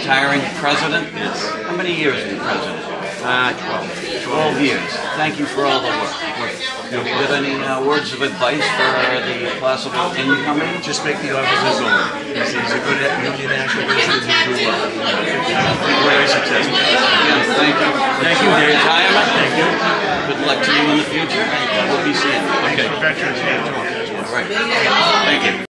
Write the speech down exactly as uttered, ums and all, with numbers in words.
retiring president. Yes. How many years as president? Uh, twelve. Twelve years. Thank you for all the work. Do you have any uh, words of advice for the possible incoming? Just make the offices own. He's, he's a good Union National president. He'll do well. Very successful. Again, thank you. Thank you, Dave. Retirement. Thank you. Good luck to you in the future. We'll be seeing you. Okay. All right. Thank you.